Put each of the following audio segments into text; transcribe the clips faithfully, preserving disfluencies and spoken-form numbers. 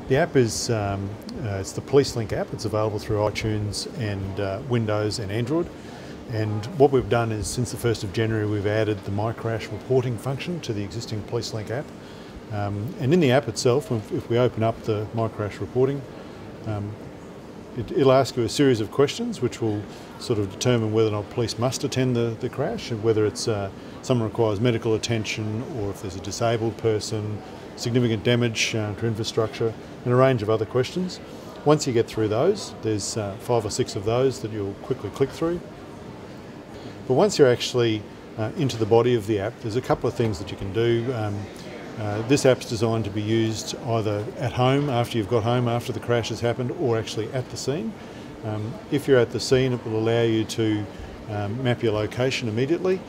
The app is um, uh, it's the Policelink app. It's available through iTunes and uh, Windows and Android. And what we've done is, since the first of January, we've added the My Crash reporting function to the existing Policelink app. Um, and in the app itself, if, if we open up the My Crash reporting, um, it, it'll ask you a series of questions which will sort of determine whether or not police must attend the, the crash, and whether it's uh, someone requires medical attention, or if there's a disabled person, significant damage uh, to infrastructure, and a range of other questions. Once you get through those, there's uh, five or six of those that you'll quickly click through. But once you're actually uh, into the body of the app, there's a couple of things that you can do. Um, uh, this app's designed to be used either at home, after you've got home, after the crash has happened, or actually at the scene. Um, if you're at the scene, it will allow you to um, map your location immediately.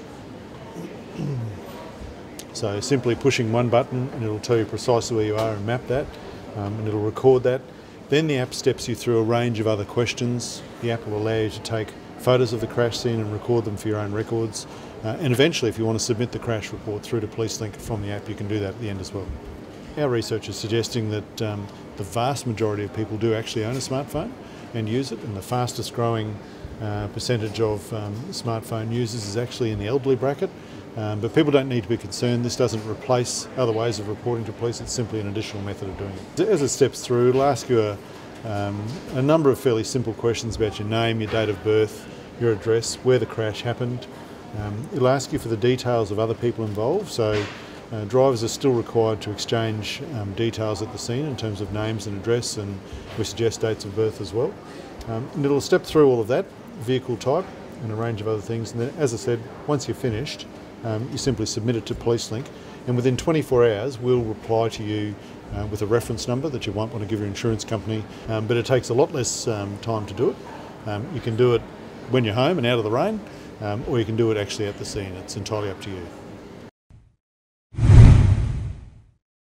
So simply pushing one button and it'll tell you precisely where you are and map that, um, and it'll record that. Then the app steps you through a range of other questions. The app will allow you to take photos of the crash scene and record them for your own records. Uh, and eventually, if you want to submit the crash report through to Policelink from the app, you can do that at the end as well. Our research is suggesting that um, the vast majority of people do actually own a smartphone and use it, and the fastest growing uh, percentage of um, smartphone users is actually in the elderly bracket. Um, but people don't need to be concerned. This doesn't replace other ways of reporting to police. It's simply an additional method of doing it. As it steps through, it'll ask you a, um, a number of fairly simple questions about your name, your date of birth, your address, where the crash happened. Um, it'll ask you for the details of other people involved. So uh, drivers are still required to exchange um, details at the scene in terms of names and address, and we suggest dates of birth as well. Um, and it'll step through all of that, vehicle type and a range of other things. And then, as I said, once you're finished, Um, you simply submit it to Policelink, and within twenty-four hours we'll reply to you uh, with a reference number that you won't want to give your insurance company, um, but it takes a lot less um, time to do it. Um, you can do it when you're home and out of the rain, um, or you can do it actually at the scene. It's entirely up to you.